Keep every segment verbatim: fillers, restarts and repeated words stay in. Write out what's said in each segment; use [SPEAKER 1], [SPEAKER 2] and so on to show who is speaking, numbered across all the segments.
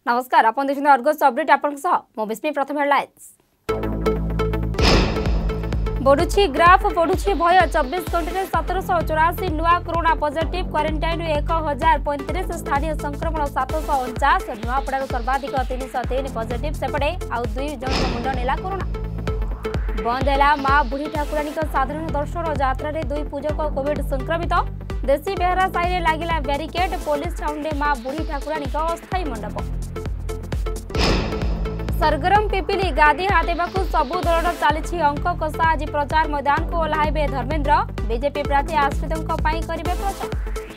[SPEAKER 1] नमस्कार आपण देखिन अर्गस अपडेट आपण सह मो बिस्मी प्रथम हेडलाइंस बढ़ुछि ग्राफ बढ़ुछि भय चौबीस घंटे सतर सौ चौरासी नुआ कोरोना पॉजिटिव क्वारंटाइन एक हजार पैंतीस स्थानीय संक्रमण सात सौ उनचास नुआपड़ार सर्वाधिक तीन सौ तीन पॉजिटिव सेपटे आउ दुई जन मुंड नेला कोरोना बंद है माँ बुढ़ी ठाकुराणी साधारण दर्शन यात्रा दुई पूजक कोविड संक्रमित देशी बेहरा साई लगिला barricade police town Maa Budhi ठाकुराणी अस्थायी मंडप सरगरम पिपिली गादी हाथेबाकू सबु दलर चली अंक कषा आज प्रचार मैदान को ओह्लाइबे धर्मेन्द्र बीजेपी प्रार्थी आश्रितों पर करिबे प्रचार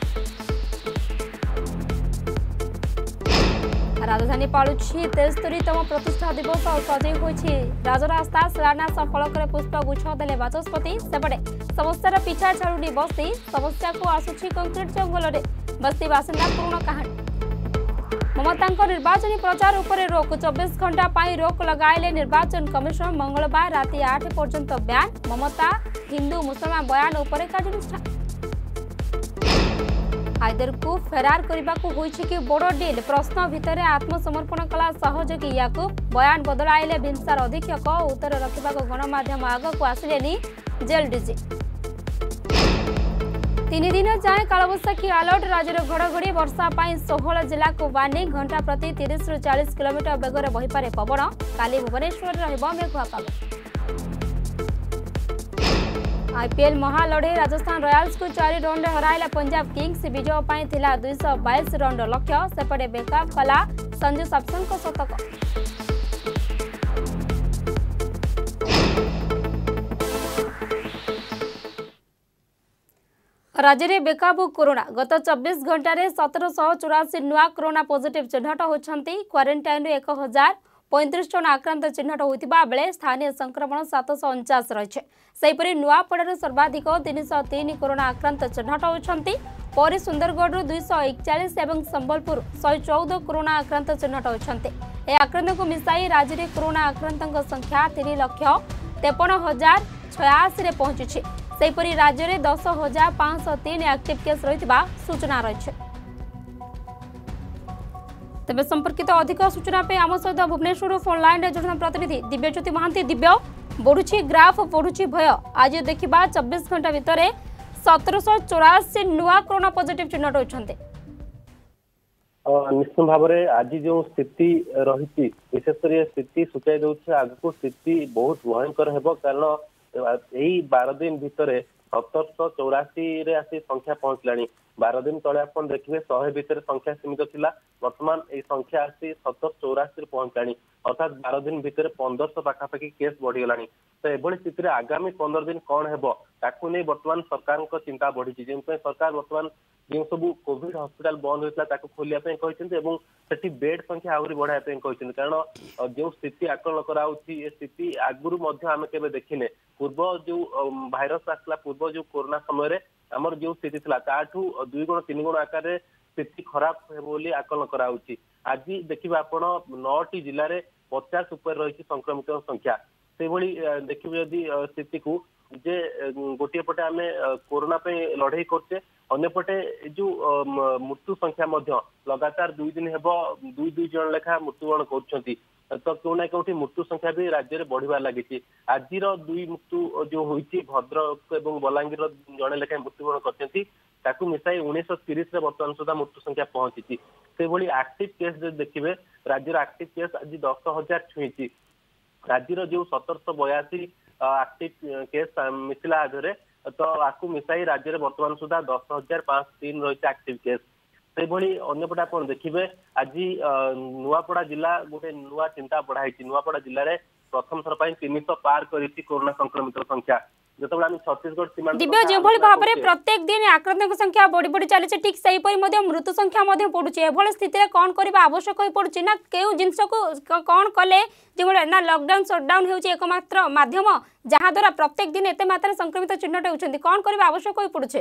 [SPEAKER 1] राजधानी पालुछि तेस्तरीतम प्रतिष्ठा दिवस सजई होइछि राजरास्ता शिलान्यास फलक पुष्पगुच्छ देले बाचस्पति सेपटे समस्यार पिछा छाड़ुनी बस्ती समस्या को आसुछि कंक्रीट जंगल बस्ती बासिंदा पूर्ण कहानी ममता निर्वाचन प्रचार उपरे रोक चौबीस घंटा पाई रोक लगाइले निर्वाचन कमिशन मंगलवार राति आठ पर्यंत ब्यान ममता हिंदू मुसलमान बयान उपरे कार्यानुष्ठान हायदर को फेरार करने को बड़ डिल प्रश्न भितर आत्मसमर्पण कला सहयोगी याकूब बयान बदलाइले भिमसार अधीक्षक उत्तर रखा गणमाध्यम आग को आसिले जेल डीजी तीन दिन जाए कालबैशाखी अलर्ट राज्य घड़घड़ी वर्षा सोलह जिला को वार्निंग घंटा प्रति तीस रु चालीस किलोमीटर बेगर बहीपे पवन काली भुवनेश्वर मेघुआ पाग आईपीएल महालड़े राजस्थान रॉयल्स को चार रन हराइला पंजाब किंग्स विजय थिला दुई सौ बाईस रन लक्ष्य सेपटे बेकअप कला संजू सैमसन शतक राज्य में बेकाबू कोरोना गत चौबीस घंटे सतर सौ चौरासी नुआ कोरोना पॉजिटिव चिन्हट होती क्वारंटाइन एक हजार पैंतीस जन आक्रांत चिन्हट होता बेले स्थानीय संक्रमण सात सौ उनचास रही सेपरी नुआपड़ार सर्वाधिक तीन सौ तीन कोरोना आक्रांत चिन्हट होती सुंदरगढ़ दुई सौ एकचाश और संबलपुर शहे चौदह कोरोना आक्रांत चिन्हट होती आक्रांत को मिसाई राज्य में कोरोना आक्रांतों संख्या तीन लक्ष तेपन हजार छयासी पहुंची सेपरी राज्य में दस हजार पांच सौ तीन एक्टिव केस रही सूचना रही तेज संपर्कित अधिक सूचना आम सहित भुवनेश्वर फोन लाइन जोड़ना प्रतिनिधि दिव्यज्योति महांती दिव्य बढ़ुछि ग्राफ बढ़ुछि भय आज देखा चौबीस घंटा भितर सतर सौ चौरासी नुआ कोरोना पॉजिटिव चिन्हट होती
[SPEAKER 2] निश्चित भाव में आज जो स्थिति रही विशेषकर स्थिति सूचाई दूसरी आगक स्थिति बहुत भयंकर है कारण यही बार दिन भितर सतर सौ चौरासी आसी संख्या पहुंचला बार दिन तले आप देखिए शहे भितर संख्या सीमित थिला वर्तमान ये संख्या आसी सतर चौरासी पहुंचला अर्थात बार दिन भितर पंदर सौ पाखापाखि केस बढ़ीगला तो एभली स्थिति आगामी पंदर दिन कौन है ताकू नहीं बर्तमान सरकार चिंता बढ़ी जो सरकार बर्तमान जो सब कोविड हॉस्पिटल बंद होता कहते सेठी बेड संख्या आहरी बढ़ाई कारण जो स्थिति आकलन कराउछि स्थिति आगुरी आम के देखने पूर्व जो भाइरस आसला पूर्व जो कोरोना समय आमर जो स्थिति थी ताठू दुई गुण तीन गुण आकार स्थिति खराब है आकलन कराउछि आज देखिए आप नौटी जिले में पचास उपर रही संक्रमित संख्या से भली देखिए यदि स्थिति को जे गोटे पटे आम कोरोना लड़े करचे अन्यपटे जो मृत्यु संख्या लगातार दुई दिन हेब दुई दुई जन लेखा मृत्युवरण कर तो क्यों ना कौटी मृत्यु संख्या भी राज्य में बढ़िबार लगी आज दुई मृत्यु जो होती भद्रक और बलांगीर जड़े लेखा मृत्युवरण कर मिसाई उन्नीस तीस बर्तमान सुधा मृत्यु संख्या पहुंची से भली एक्टिव केस जो देखिए राज्य एक्टिव केस आज दस हजार छुई राज्य जो सतर सौ बयासी एक्टिव केस मिथिला आधारे तो आपको मिसाई राज्य में बर्तमान सुधा दस हजार पांच तीन रही एक्टिव केस से भली अन्यपटे आप देखिए आज नुआपड़ा जिला गोटे नुआ चिंता बढ़ाई नुआपड़ा जिले में प्रथम थर पर तीन सौ पार कर कोरोना संक्रमित संख्या जो छत्तीसगढ़ सीमा
[SPEAKER 1] दिव्य जो भाव में प्रत्येक दिन आक्रांत संख्या बढ़ी बढ़ी चली ठीक से मृत्यु संख्या बढ़ुची स्थिति में कौन करने आवश्यक हो पड़ुछि ना क्यों जिनस को कौन कले जो ना लॉकडाउन शटडाउन होउछि एकमात्र माध्यम जहाँ द्वारा प्रत्येक दिन एते मात्रा संक्रमित चिन्हट होउछन्ति कौन करने आवश्यक हो पड़ुछि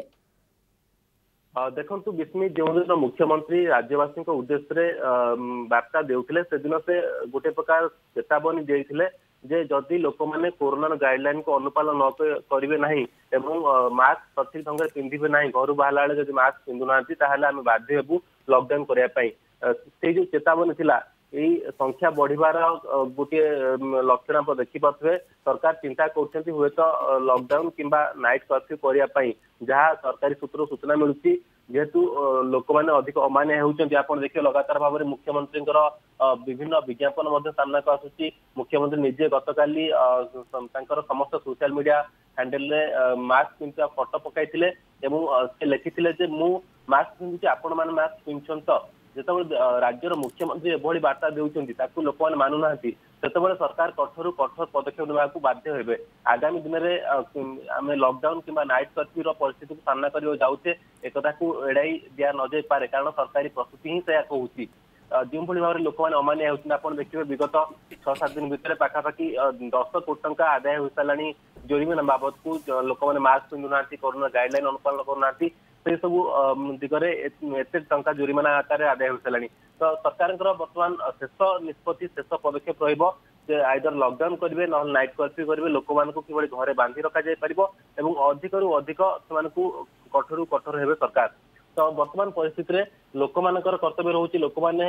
[SPEAKER 2] देखु विस्मी जो दिन मुख्यमंत्री राज्यवासी उद्देश्य वार्ता देउथिले से दिन से गोटे प्रकार चेतावनी देइथिले जे जदि लोक मैंने कोरोना गाइडलाइन को अनुपालन न करेंगे ना एवं मास्क सठिक ढंग से पिंधे ना घर बाहर बेले जब मास्क पिंधु ना आम बाध्य हेबू लॉकडाउन करने से जो चेतावनी थिला यही संख्या बढ़िबार गोटे लक्षण आप देखिपे सरकार चिंता कर हुए तो लॉकडाउन किंबा नाइट कर्फ्यू करने जहाँ सरकारी सूत्र सूचना मिलूची जेहेतु लोक मैंने अधिक अमान्य होती आप देखिए लगातार भाव में मुख्यमंत्री विभिन्न विज्ञापन सामना को आसूची मुख्यमंत्री निजे गतकाली समस्त सोशल मीडिया हैंडल रे मास्क पिंधा फटो पकाई से लिखी मु मास्क पिंधुची आपण मैंने मास्क पिंधुन तो जो राज्यर मुख्यमंत्री एभली बार्ता देउछन्ती ताकू लोक मैंने मानु नाहंती सेतबेले सरकार कठोर कठोर पदक्षेप नेबा को बाध्य हेबे आगामी दिन में आम लॉकडाउन किंबा नाइट कर्फ्यू परिस्थिति को सामना कर जाऊे एक एड़ाई दिया न जाई पारे कारण सरकारी प्रस्तुति ही से कहूँ जो भाव में लोक मैंने अमान्य होती आप देखिए विगत छह सात दिन भितर पाखापाखि दस कोटी टंका आदाय हो सारा जोरिमाना बाबद को लोक मैंने मास्क पिंधु ना कोरोना गाइडलाइन अनुपालन करना से सब दिगरे एत टंका जोरिमाना आकार आदाय हो सारा तो सरकार बर्तमान शेष निष्पत्ति शेष पदक्षेप रईदर लॉकडाउन करेंगे ना नाइट कर्फ्यू करेंगे लोक मानक कि घरे बांधि रखा जाए अधिक रु अधिक से कठोर कठोर हेबे सरकार तो वर्तमान परिस्थिति में लोक मानकर कर्तव्य रोचे लोक मैंने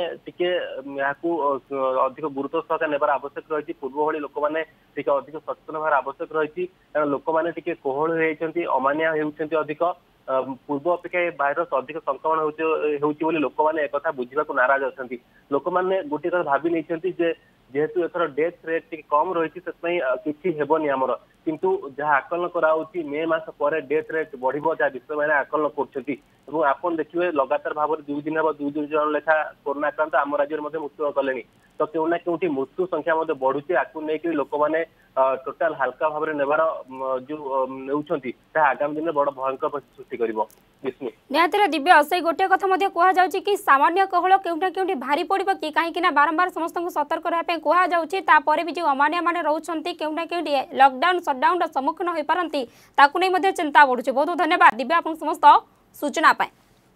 [SPEAKER 2] अधिक गुरुत्व सहकार नेबार आवश्यक रही पूर्व भली लोक मैंने अधिक सचेतन होवार आवश्यक रही कारण लोक मैंने कोहल होती अमानिया होती अधिक पूर्व अपेक्षा भाइरस अधिक संक्रमण होती लोक मैंने एक बुझा नाराज अच्छा लोक मैंने गोटे कथा भावी नहीं जेहेतु एथर डेथ रेट कम रही किसी हेबनी आमर किंतु जहाँ आकलन कराउछि मे मास पर डेथ रेट बढ़िबो जहाँ विश्व मैंने आकलन कर आपन देखिए लगातार भाव में दुई दिन हम दुई दुई जन लेखा कोरोना आक्रांत आम राज्य में मृत्यु कले तो क्यों ना क्यों मृत्यु संख्या बढ़ुची आपको लेकिन लोक मैंने टोटाल हल्का भाव में नेबार जो नेउछंती आगामी दिन में बड़ भयंकर परिस्थिति सृष्टि करिवो विष्णु
[SPEAKER 1] निहाती दिव्य से गोटे कथा कहुई कि सामान्य कहल केउना केउठी भारी पड़ो कि कहीं बारंबार समस्त सतर्क रहा कहपर भी जो अमानिया मैंने रोचंती केउना केउठी लॉकडाउन सटडाउन सम्मुखीन हो पारती ताकू नहीं चिंता बढ़ुଛି बहुत बहुत धन्यवाद दिव्य आप समस्त सूचना पाए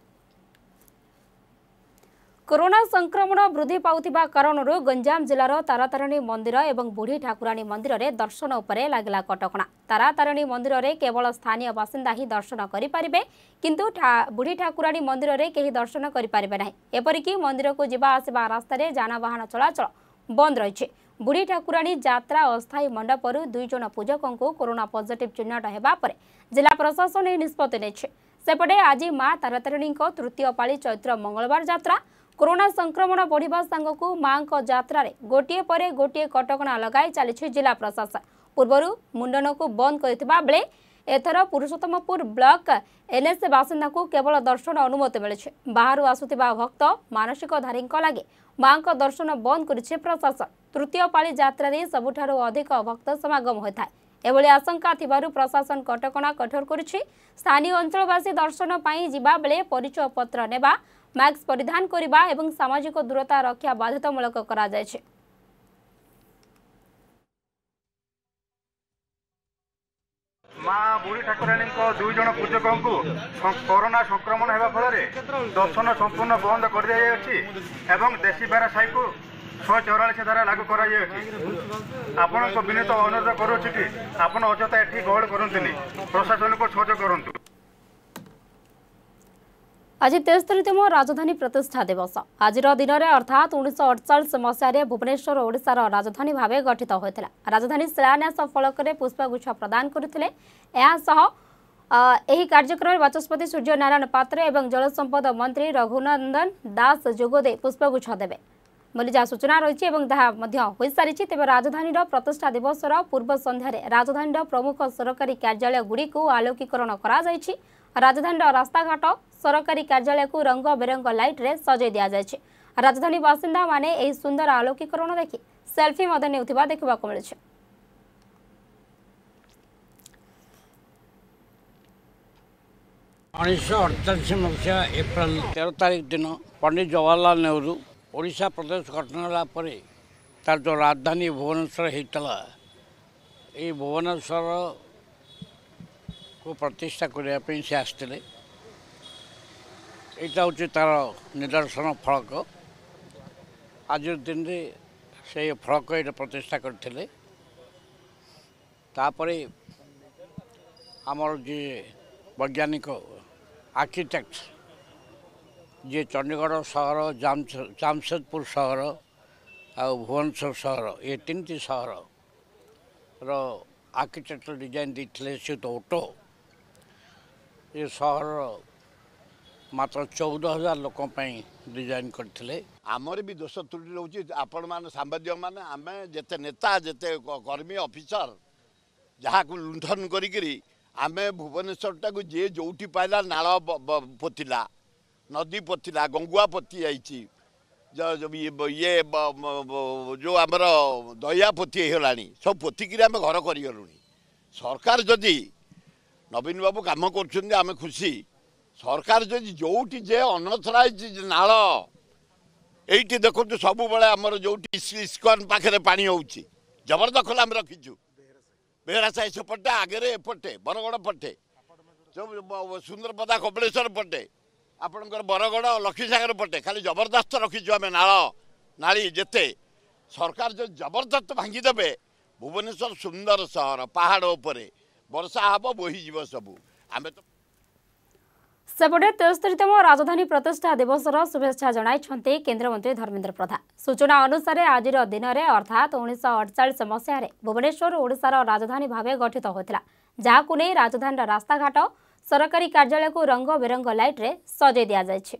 [SPEAKER 1] कोरोना संक्रमण वृद्धि पाउथिबा कारणरू गंजाम जिलार तारातारिणी मंदिर एवं बुढ़ी ठाकुराणी मंदिर रे दर्शन उपरे लागला कटकणा तारातारिणी मंदिर रे केवल स्थानीय बासिंदा ही दर्शन करिपारिबे किंतु ठा, बुढ़ी ठाकुराणी मंदिर रे केही दर्शन करिपारिबे नाही एपरिकी मंदिर को जिबा आसिबा रास्ता रे जानवाहन चलाचल बंद रहिছে बुढ़ी ठाकुराणी यात्रा अस्थायी मंडपरू दुई जन पूजकों को कोरोना पॉजिटिव चिन्हट हेबा परे जिला प्रशासन ए निष्पत्ति नेছে सेपटे आज मां तारातारिणी तृतीय पाली चैत्र मंगलवार यात्रा कोरोना संक्रमण बढ़िबा सांगकू मां को यात्रा रे गोटिए परे गोटिए कटकणा लगाई चली जिला प्रशासन पूर्वरु मुंडन को बंद करथिबा बेले एथर पुरुषोत्तमपुर ब्लॉक एनएस बासिंदा को केवल दर्शन अनुमति मिले बाहर आसुथिबा भक्त मानसिकधारी लगे मां को दर्शन बंद करिছে प्रशासन तृतीय पाली यात्रा रे सबुठारु अधिक भक्त समागम होता है एभली आशंका थिबारु प्रशासन कटकणा कठोर करिছে स्थानीय अंचलवासी दर्शन पाई जिबा बेले परिचय पत्र नेबा मास्क परिधान करबा एवं सामाजिक दूरता रक्षा बाध्यतामूलक करा जायছে
[SPEAKER 3] माँ बुढ़ी ठाकुराणी दुई जन पूजकों को कोरोना संक्रमण होगा फल दर्शन संपूर्ण बंद कर देशी बेरा साई को शहे चौराश धारा लागू कर विनीत अनुरोध करुच्ची कि आपन अजथा एटी गहल करते प्रशासन को सहयोग करूँ।
[SPEAKER 1] आज तेस्तरीतम राजधानी प्रतिष्ठा दिवस आज दिन में अर्थात उन्नीस अड़चाश मसीह भुवनेश्वर ओडिशार राजधानी भाव गठित होता राजधानी शिलान्यास फलक पुष्पगुच्छ प्रदान करते कार्यक्रम में बाचस्पति सूर्यनारायण पात्र एवं जलसंपद मंत्री रघुनंदन दास जोगदे पुष्पगुच्छ देवे बोली जहाँ सूचना रही हो सारी तेज राजधानी प्रतिष्ठा दिवस पूर्व संध्यार राजधानी प्रमुख सरकारी कार्यालय गुड़ी को आलोकीकरण कर राजधानी रास्ताघाट सरकारी कार्यालय को रंग बेरंग लाइट रे सजै दिया जायछि राजधानी बासिंदा माने एही सुंदर आलोकीकरण देखि सेल्फी मध्य नेउथिबा देखिबा को मिलछि।
[SPEAKER 4] उन्नीस सौ अड़तालीस मसीहा एप्रिल तेरह तारीख दिन पंडित जवाहरलाल नेहरू ओडिशा प्रदेश गठन होला परे तार जो राजधानी भुवनेश्वर होता ये भुवनेश्वर को प्रतिष्ठा करने से आसते यहाँ हूँ तार निदर्शन फलक आज दिन में से फलक ये प्रतिष्ठा करते आमर जी वैज्ञानिक आर्किटेक्ट जी चंडीगढ़ सहर जामशेदपुर सहर आ भुवनेश्वर सहर ये तीन सहर रो आर्किटेक्चर डिजाइन देते से तो ऑटो ये सहर मात्र चौदह हजार लोक डिजाइन करते
[SPEAKER 5] आमर भी दोष त्रुटि रोचे आपण मान सांबादिक मैंने आम जिते नेता जिते कर्मी ऑफिसर जहाँ को लुंठन करी आम भुवनेश्वर टाक जे जो पाइला नाल पोतिला नदी पोतिला गंगुआ पोती जाइए ये जो आमर दया पोती होगा सब पोतिक आम घर करगलु सरकार जदि नवीन बाबू काम कर खुशी सरकार जदि जोटी जे अनथराइज नाल ये देखो सब बड़े आमर जो इस्कन पाखे पानी हो जबरदखल आम रखीचु बेहरा साई सेपटे आगे एपटे बरगड़ पटे सब सुंदरपदा कपिलेश्वर पटे आपणकर बरगड़ लक्ष्मीसागर पटे खाली जबरदस्त रखीचु आम नाल नाली जेते सरकार जो जबरदस्त भांगीदेवे भुवनेश्वर सुंदर सहर पहाड़ उपरे वर्षा हम बोहीज सबू आम तो
[SPEAKER 1] सेपटे तेस्तरीतम राजधानी प्रतिष्ठा दिवसर शुभेच्छा जणाइछन्ते केन्द्रमंत्री धर्मेन्द्र प्रधान। सूचना अनुसार आज दिन में अर्थात उन्नीस अड़चाश मसीह भुवनेश्वर ओडिशार राजधानी भाव गठित होता जहां नहीं राजधानी रास्ताघाट सरकारी कार्यालय को रंग बेरंग लाइट रे सजै दिया जायछि।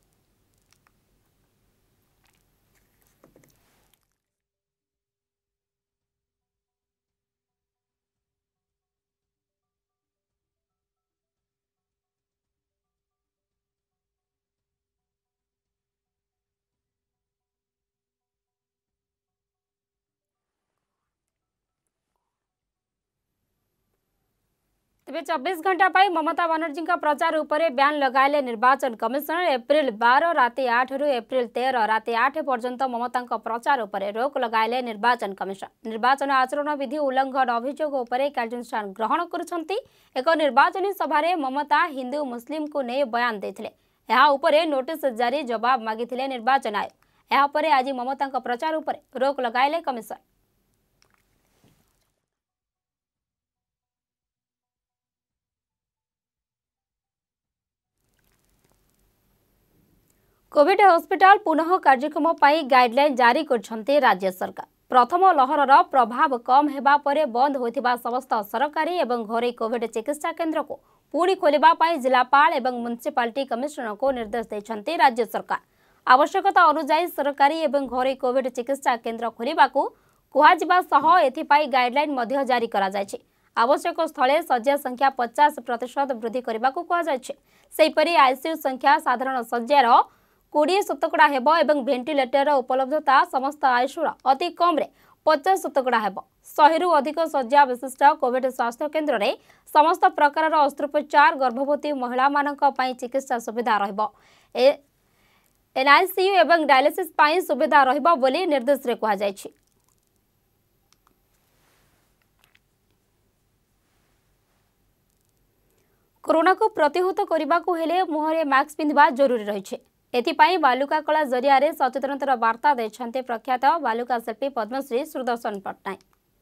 [SPEAKER 1] तेबे चौबीस घंटा पाई ममता बनर्जी प्रचार उपरे ब्यान लगाइले निर्वाचन कमिशनर। एप्रिल बारह राति आठ रु एप्रिल तेरह राति आठ पर्यंत ममता प्रचार उपरे रोक लगाइले निर्वाचन कमिशन। निर्वाचन आचरण विधि उल्लंघन अभियोग उपरे कार्यानुष्ठान ग्रहण करुछंती। एक निर्वाचनी सभारे ममता हिंदू मुस्लिम को नहीं बयान देथिले। एहा उपरे नोटिस जारी जवाब मागिथिले निर्वाचन आयोग। एहा उपरे आज ममता प्रचार उपरे रोक लगाइले कमिशन। कोविड हॉस्पिटल पुनः कार्यक्रम पाई गाइडलाइन जारी करछन्ते राज्य सरकार। प्रथम लहरर प्रभाव कम हेबा परे बंद होइथिबा समस्त सरकारी एवं घरे कोविड चिकित्सा केन्द्र को पुणी खोलिबा पाई जिलापाल एवं म्युनिसिपालिटी कमिशनर को निर्देश दैछन्ते राज्य सरकार। आवश्यकता अनुसार सरकारी एवं घरे कोविड चिकित्सा केन्द्र खोलिबाकू कुहाजिबा सह एथिपाई गाइडलाइन मध्य जारी करा जायछि। आवश्यक स्थले शଯ୍या संख्या पचास प्रतिशत वृद्धि करबाकू कुहा जायछि। सेहिपरि आईसीयू संख्या साधारण शଯ୍यार कोड़े शतकड़ा हेब एवं भेंटिलेटर उपलब्धता समस्त आईसीयू अति कम रे पचास शतकड़ा हेब। शहेरु अधिक शଯ୍या विशिष्ट कोविड स्वास्थ्य केन्द्र रे समस्त प्रकार अस्त्रोपचार गर्भवती महिला मानक पई चिकित्सा सुविधा रहिबो। एनआईसीयू एवं डायलिसिस पई सुविधा रहिबो बोली निर्देश रे कुहा जायछि। कोरोना को प्रतिहत करने को हेले मुहरे मास्क पिंधिबा जरूरी रही। एथिपाई बालुका कला जरिया रे सचेतनतार वार्ता देछन्ते प्रख्यात बालुका शिल्पी पद्मश्री सुदर्शन पट्टनायक।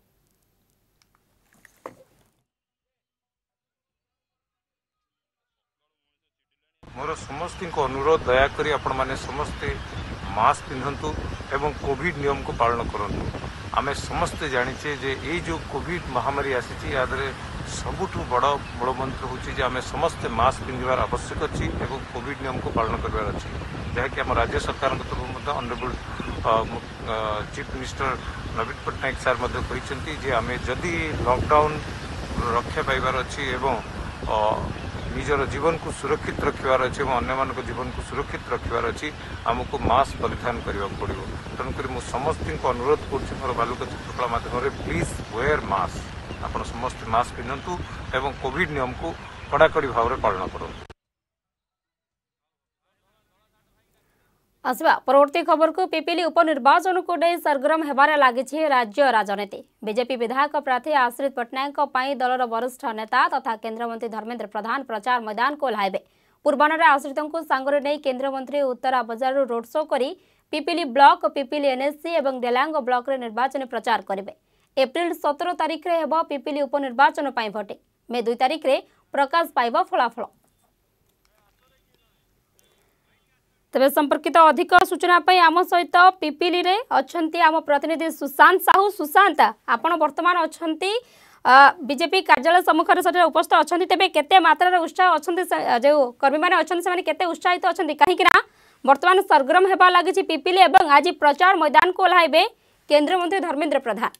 [SPEAKER 6] मोर समस्त अनुरोध दयाकोरी आपण माने समस्ते मास्क पिंधंतु एवं कोविड नियम को पालन करंतु। आमे समस्ते जानिचे जे ए जो कोविड महामारी आसी यादरे सबुठु बड़ बड़ मंत्र होची जे आमे समस्ते मास्क पिंधिबार आवश्यक अछि एवं कोविड नियम को पालन करबार अछि जहाँकि आम राज्य सरकार तरफ honourable chief minister Naveen Patnaik sir कहते जे आमे जदि लॉकडाउन रक्षा पाइबार अछि एवं निजर जीवन को सुरक्षित रखिबार अछि एवं अन्य मान जीवन को सुरक्षित रखिबार अछि आमको मास्क परिधान करबा पड़िबो। तेणुकर मु समस्त को अनुरोध करुछि मोर बालुका चित्रकला माध्यम प्लीज वेयर मास्क आपण समस्त मास्क पिंधंतु एवं कोविड नियम को कड़ाकड़ी भाव में पालन करंतु।
[SPEAKER 1] आसवा परवर्ती खबर को पिपिली उपनिर्वाचन को नहीं सरगरम हेबारे लागिछि राज्य राजनीति। बीजेपी विधायक प्रार्थी आश्रित पट्टनायक पई दलर वरिष्ठ नेता तथा केन्द्रमंत्री धर्मेन्द्र प्रधान प्रचार मैदान को ओह्लाइबे। पूर्वाह्न आश्रितों को सांगरे नहीं केन्द्रमंत्री उत्तरा बजार रोड शो करी पिपिली ब्लॉक पिपिली एनएससी एवं डेलांग ब्लॉक रे निर्वाचन प्रचार करेंगे। एप्रिल सतर तारिख रे हेबो पिपिली उपनिर्वाचन पई भोटिंग। मे दुई तारिख रे प्रकाश पाइबो फलाफल। तेज संपर्कित अधिक सूचना आम सहित पिपिली रे अच्छी आम प्रतिनिधि सुशांत साहू। सुशांत आपण वर्तमान अच्छी बीजेपी कार्यालय सम्मुखें से उपस्थित अच्छा तेज केते मात्रा उत्साह अच्छा जो कर्मी मैंने अच्छा केते उत्साहित अच्छा कहीं वर्तमान सरगरम होगा लगी पिपिली और आज प्रचार मैदान को ओह्लाइबे केंद्र मंत्री धर्मेंद्र प्रधान।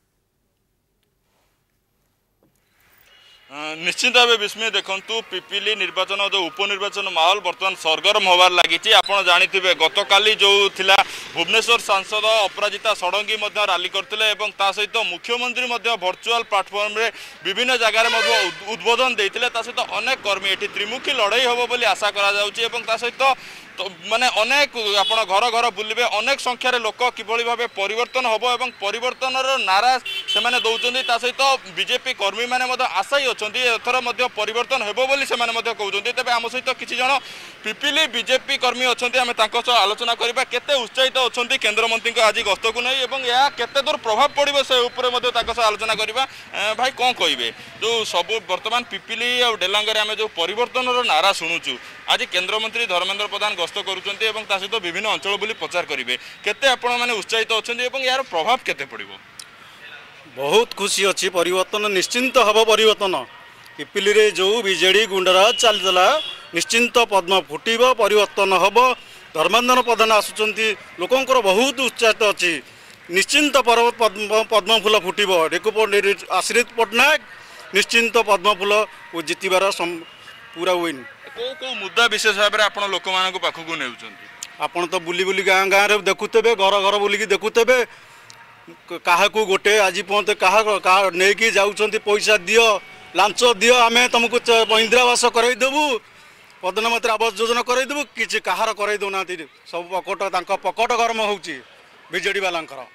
[SPEAKER 7] निश्चित भाव विस्मय देखु पिपिली निर्वाचन जो उपनिर्वाचन माहौल बर्तमान सरगरम होबार लगी। आपड़ जानी गत काली जो थिला भुवनेश्वर सांसद अपराजिता षडंगी राली करते सहित मुख्यमंत्री भर्चुआल प्लाटफर्म रे विभिन्न जगार उद्बोधन देते सहित अनेक कर्मी ये त्रिमुखी लड़ई हम बोली आशा करा सहित तो माने अनेक आपण घर घर बुलबे अनेक संख्यार लोक किभली भाव परिवर्तन हम और परिवर्तन नारा से दौरान सहित बीजेपी कर्मी मैंने आशायी अच्छा एथर परिवर्तन हेबो बोली से कहते तेज आम सहित किसी जन पिपिली बीजेपी कर्मी अच्छा आम आलोचना करवा केते उत्साहित अच्छा केंद्र मंत्री आज गस्त को नहीं और यह केते दूर प्रभाव पड़ो से आलोचना करवा। भाई कौन कहे जो सब बर्तमान पिपिली और डेलांगे आम जो परिवर्तन नारा शुणुचु आज केंद्र मंत्री धर्मेंद्र प्रधान गस्त करुँचे सहित विभिन्न अंचल बुली प्रचार करेंगे केते आपण मैंने उत्साहित अच्छा यार प्रभाव केते पड़ो।
[SPEAKER 8] बहुत खुशी अच्छी परिवर्तन निश्चिंत हम परिवर्तन पिपिली रे जो बीजेडी गुंडरा चलता निश्चिंत पद्म फुटब परिवर्तन हम धर्मेंद्र प्रधान आसुंच लोकंर बहुत उत्साहित अच्छी निश्चिंत पद्म फूल फुटब आश्रित पट्टनायक निश्चिंत पद्म फूल जितबार पूरा विन
[SPEAKER 7] को को मुद्दा विशेष भाव में आप लोक मान पाखक ने
[SPEAKER 8] आपड़ तो बुली बुली गाँ गाँव में देखुते घर घर बुलिकी देखुते क्या गोटे आज पर्यंत क्या नहीं जाऊँच पैसा दियो लांच दियो आम तुमको इंदिरावास करदेबू प्रधानमंत्री आवास योजना करदेबू कि कहार कर दौना सब पकट पकट गरम होची बीजेडी वालांकर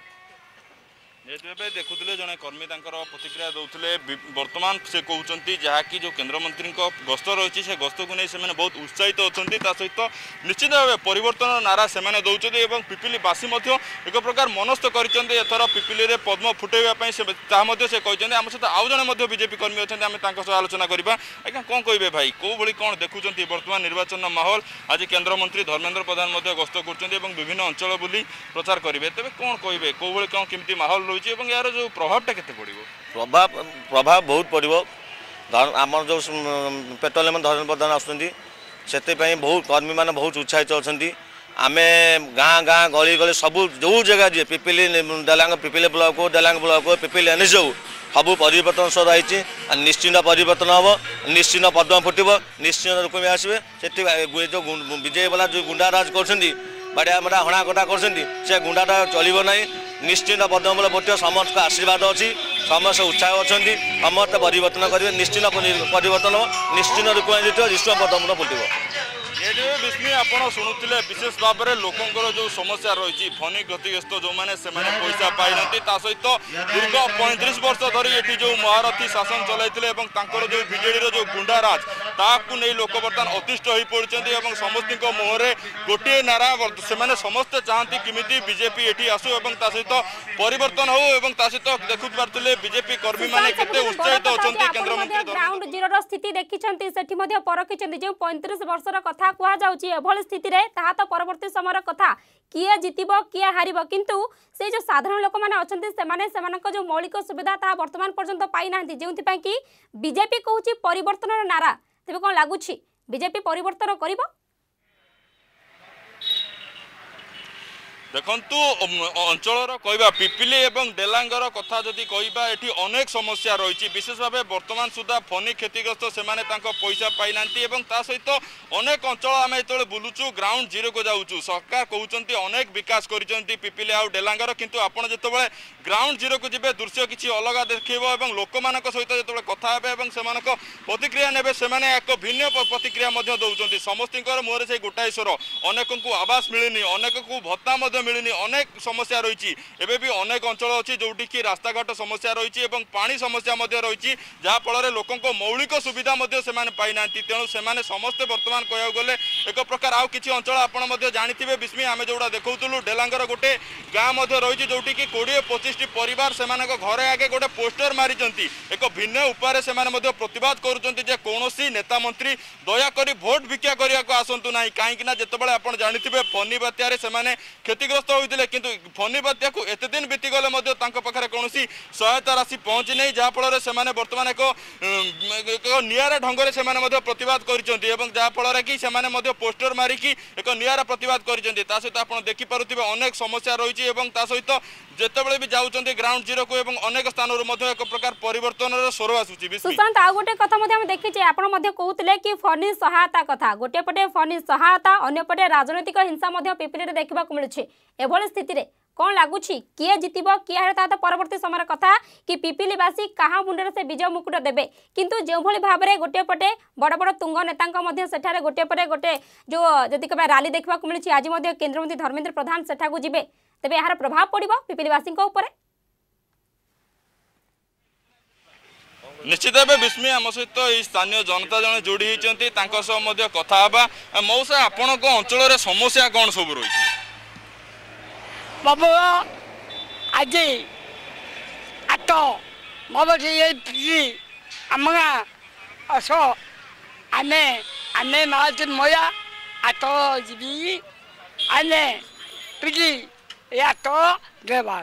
[SPEAKER 7] देखुले जड़े कर्मी प्रतिक्रिया दौले बर्तमान से कहते जहाँकि जो केंद्र मंत्री गस्त रही से गस्त को नहीं से बहुत उत्साहित अच्छा सहित निश्चित भाव परिवर्तन नारा से दौरान पिपिली बासी एक प्रकार मनस्थ कर पिपिली रे पद्म फुटेवाई से कहते आम सहित आउ जड़े बीजेपी कर्मी अच्छा आम आलोचना करवा। आज्ञा कौन कहे भाई कौ भाई कौन देखुं बर्तमान निर्वाचन माहौल आज केंद्र मंत्री धर्मेंद्र प्रधान गस्त कर विभिन्न अंचल बुली प्रचार करेंगे तेज कौन कहे कौ भाई कौन केमती माहौल रही यार जो प्रभावटा केते पड़िबो।
[SPEAKER 9] प्रभाव प्रभाव बहुत पड़ो आम जो पेट्रोलियम धर्मेंद्र प्रधान आसुँच से बहुत कर्मी मैंने बहुत उत्साहित अच्छा आम गाँ गाँ गली गली सब जो जगह जी पिपिली डेलांग पिपिली ब्लॉक डेलांग ब्लॉक पिपिली एन सब सब परिवर्तन सह रही निश्चिंत परिवर्तन हम निश्चिंत पद्म फुटब निश्चिंत रूप में आसवे से जो विजय वाला जो गुंडाराज कर बाड़िया बड़ा हଣା कटा कर गुंडाटा चलो ना निश्चिंत पद्म फुट समस्त आशीर्वाद अच्छी समस्त उत्साह अच्छा समस्त परिवर्तन करेंगे निश्चिंत परिवर्तन निश्चिंत रूप में निश्चित पद्म फुटब।
[SPEAKER 7] ये विस्मय आप शुणुले विशेष भाव में लोकंर जो समस्या रही फनी क्षतिग्रस्त जो मैंने पैसा पाई ना सहित दीर्घ पैंतीस वर्ष धरी ये जो महारथी शासन चलते जो बीजेडी जो गुंडाराज ताकू नहीं लोक बर्तमान अतिष्ठ हो पड़ते समस्त मुहर गोटे नारा से समस्ते चाहती किमिति बीजेपी ये आसू और सहित परिवर्तन हो सहित देखु पारे बीजेपी कर्मी मैंने केते उत्साहित अच्छा केंद्र मंत्री
[SPEAKER 1] ग्राउंड जीरो स्थिति देखिं परखी जो पैंतीस वर्षर कथा कहुई स्थिति रे ताहा तो परवर्ती समय कथा किए जितब किए हार किंतु से जो साधारण लोक मैंने अच्छा जो मौलिक सुविधा ता वर्तमान पर्यंत पाई ना जो कि बीजेपी कहूँ परिवर्तन नारा तेज कौन लगुच बीजेपी परिवर्तन कर
[SPEAKER 7] देखु अंचल कहवा पिपिली और डेलांगर कथा जदि कहवा ये अनेक समस्या रही विशेष भाव बर्तमान सुधा फनी क्षतिग्रस्त से पैसा पाई ना सहित अनेक अंचल आम जो बुलूचु ग्राउंड जीरो को जाऊँ सरकार कहते अनेक विकास करिसेंती पिपिली आउ डेलांगर किंतु आपड़ जो ग्राउंड जीरो को जी दृश्य किसी अलग देखिए और लोक मान सहित जो कथा से प्रतिक्रिया ने एक भिन्न प्रतिक्रिया दौरान समस्त मुहर से गोटाए स्वर अनेक को आवास मिलनी अनेक को भत्ता मिलूनी अनेक समस्या रही एबे भी अनेक अंचल अच्छी जोटी कि रास्ताघाट समस्या रही पानी समस्या रही जहाँफल लोकों मौलिक सुविधा पाई ना तेणु से समस्ते बर्तमान कह गले एक प्रकार आउ किसी अंचल आपड़ जानते विस्मी आम जोड़ा देखुलू डेलांगर गोटे गाँ रही जोटी कि कोड़े पचिश परिवार से घरे आगे गोटे पोस्टर मारी एक भिन्न उपाय से प्रतिवाद करुँचे कौन नेता मंत्री दयाकोरी भोट भिक्षा करने को आसतु ना कहीं जितेबाला आप जानते फनी बात्यार से क्षतिग्रस्त होते कि फनी बात्या को एत दिन बीतीगले पाखे कौन सहायता राशि पहुँची नहीं जहाँफल से बर्तमान एक निरा ढंग से प्रतिवाद करफल कि पोस्टर मारिकी एक निरा प्रतिवाद कर सहित आप देखिपे अनेक समस्या रही सहित जितेबाला भी जाऊँच ग्राउंड जीरो को अनेक स्थान एक प्रकार परिवर्तन स्वर आसूची।
[SPEAKER 1] सुशांत आ गोटे कथा देखिए आप कहते कि फनी सहायता कथा गोटे पटे फनी सहायता अन्य पटे राजनैतिक हिंसा पिपिली देखा मिलूँ एभली स्थिति रे कौन लगुच किए जितब किए हारे तो परवर्ती समय कथा कि पिपिलीवासी क्या मुंडे से विजय मुकुट देवे किंतु जो भाव में गोटे पटे बड़ बड़ तुंग नेता सेठारे गोटे पटे गोटे जो जदि कह राली देखा मिली आज केन्द्रमंत्री धर्मेन्द्र प्रधान सेठाकू जिबे तेबे यार प्रभाव पड़ो पिपिलीवासी
[SPEAKER 7] निश्चित भाव विस्मी आम सहित स्थानीय जनता जन जोड़ी होती कथा मौसा आपण अंचल समस्या कौन सब रही
[SPEAKER 10] बाबू आज आठ नौ बजे आम अस आने आने नाच मया आठ जीबी आने पिजी आठ ड्राइवर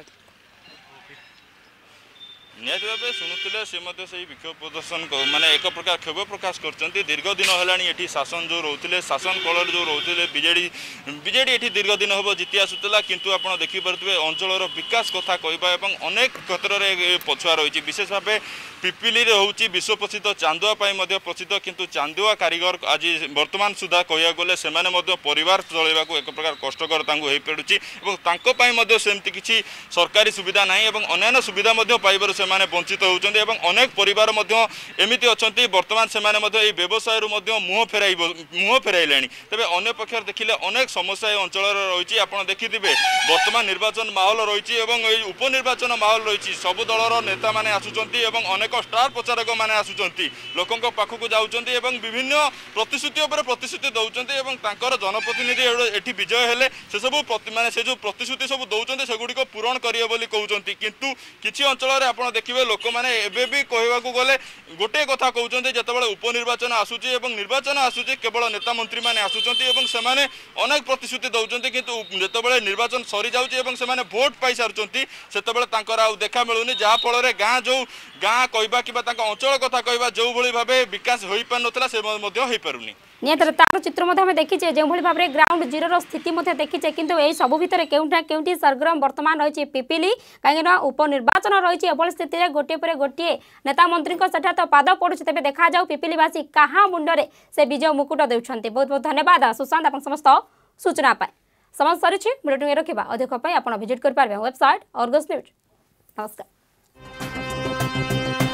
[SPEAKER 7] निहत भाव शुणुले से विक्षोभ प्रदर्शन माने एक प्रकार क्षोभ प्रकाश कर दीर्घ दिन है शासन जो रोते शासन कल जो रोते बीजेडी बीजेडी ये दीर्घ दिन हम जीति आसूला किंतु आप देखिपे अंचल विकास कथा कहवा अनेक क्षेत्र में पछुआ रही विशेष भाव पिपिली हूँ विश्व प्रसिद्ध चांदुआ प्रसिद्ध किंतु चांदुआ कारीगर आज वर्तमान सुधा कह गले से परिवार चलवा एक प्रकार कष्टकर हो पड़ुची सेमती किसी सरकारी सुविधा ना अन्य सुविधा पाइबार से वंचित होती अनेक परिवार एमती अच्छा बर्तमान से व्यवसाय मुह फेर मुह फेरला तेज अन्य पक्ष देखिले अनेक समस्या अंचल रही आप देखिथे बर्तमान निर्वाचन माहौल रही उपनिर्वाचन माहौल रही सबु दलर नेता मैंने आसुंच अनेक स्टार प्रचारक मैंने आसुंच लोकों पाखक जाऊँच विभिन्न प्रतिश्रुति प्रतिश्रुति दौरान जनप्रतिनिधि ये विजय हेले से सब माने से जो प्रतिश्रुति सब दौरान सेगुड़िक पूरण करेंगे कहते किंतु किसी अंचल आप देखिए लोक मैंने एवं भी कहवाक गले गोटे कथा कहते जितेबाला उपनिर्वाचन आसूची निर्वाचन आसूची केवल नेता मंत्री मैंने आसुंच से अनेक प्रतिश्रुति दौरान किंतु जितेबाला निर्वाचन सरी जाऊँच भोट पाई सारी से देखा मिलूनी जहाँफल गाँ जो गाँ कहवा कि अंचल कथा कहवा जो भाव विकास हो पार नाला से हो पारुनी
[SPEAKER 1] निहत तार चित्र देखीचे जो भाव में ग्राउंड जीरो स्थिति देखीचे किंतु यही सब भितर केउठा केउठी सरगरम वर्तमान रही पिपिली कहीं उपनिर्वाचन रही एभली स्थिति में गोटे पर गोटे नेता मंत्री तो पाद पड़ू तेज देखा जाऊ पिपिलीवासी कहाँ मुंडे से विजय मुकुट देउछन्ते। बहुत बहुत धन्यवाद सुशांत आप समस्त सूचना पाए समय सरी बुलेटिन रखा अधिक आप विजिट कर वेबसाइट अर्गस न्यूज। नमस्कार।